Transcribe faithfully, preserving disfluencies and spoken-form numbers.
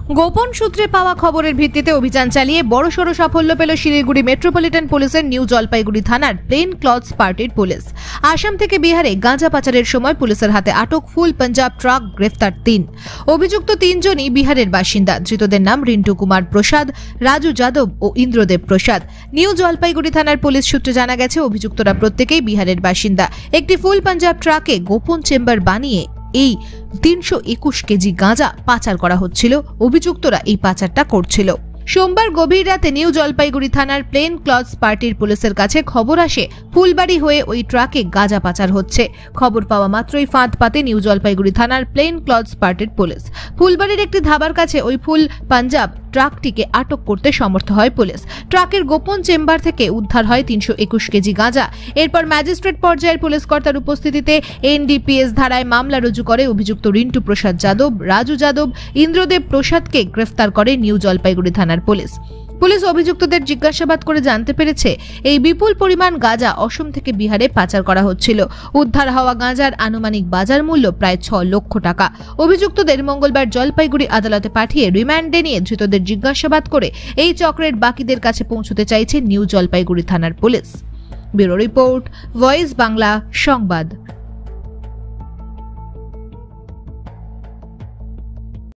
গোপন সূত্রে পাওয়া খবরের ভিত্তিতে অভিযান চালিয়ে বড়সড় সাফল্য পেল শিলিগুড়ি মেট্রোপলিটন পুলিশের নিউ জলপাইগুড়ি থানার প্লেন ক্লথস পার্টির পুলিশ। আসাম থেকে বিহারে গাঁজা পাচারের সময় পুলিশের হাতে আটক ফুল পাঞ্জাব ট্রাক, গ্রেফতার তিন। অভিযুক্ত তিনজনই বিহারের বাসিন্দা। ধৃতদের নাম রিন্টু কুমার প্রসাদ, রাজু যাদব ও ইন্দ্রদেব প্রসাদ। নিউ জলপাইগুড়ি থানার পুলিশ সূত্রে জানা গেছে, অভিযুক্তরা প্রত্যেকেই বিহারের বাসিন্দা। একটি ফুল পাঞ্জাব ট্রাকে গোপন চেম্বার বানিয়ে এই তিনশো একুশ কেজি গাঁজা পাচার করা হচ্ছিল। অভিযুক্তরা এই পাচারটা করছিল। সোমবার গভীর রাতে নিউ জলপাইগুড়ি থানার প্লেন ক্লথস পার্টির পুলিশের কাছে খবর আসে ফুলবাড়ি হয়ে ওই ট্রাকে গাঁজা পাচার হচ্ছে। খবর পাওয়া মাত্রই ফাঁদ পাতে নিউ জলপাইগুড়ি থানার প্লেন ক্লথস পার্টির পুলিশ। ফুলবাড়ির একটি ধাবার কাছে ওই ফুল পাঞ্জাব ট্রাকটিকে আটক করতে সমর্থ হয় পুলিশ। ট্রাকের গোপন চেম্বার থেকে উদ্ধার হয় তিনশো একুশ কেজি গাঁজা। এরপর ম্যাজিস্ট্রেট পর্যায়ের পুলিশ কর্তার উপস্থিতিতে এনডিপিএস ধারায় মামলা রুজু করে অভিযুক্ত রিন্টু প্রসাদ যাদব, রাজু যাদব, ইন্দ্রদেব প্রসাদকে গ্রেফতার করে নিউ জলপাইগুড়ি থানার পুলিশ। পুলিশ অভিযুক্তদের জিজ্ঞাসাবাদ করে জানতে পেরেছে, এই বিপুল পরিমাণ গাঁজা অসম থেকে বিহারে পাচার করা হচ্ছিল। উদ্ধার হওয়া গাঁজার আনুমানিক বাজার মূল্য প্রায় ছ লক্ষ টাকা। অভিযুক্তদের মঙ্গলবার জলপাইগুড়ি আদালতে পাঠিয়ে রিমান্ডে নিয়ে ধৃতদের জিজ্ঞাসাবাদ করে এই চক্রের বাকিদের কাছে পৌঁছতে চাইছে নিউ জলপাইগুড়ি থানার police. Bureau report, voice Bangla সংবাদ।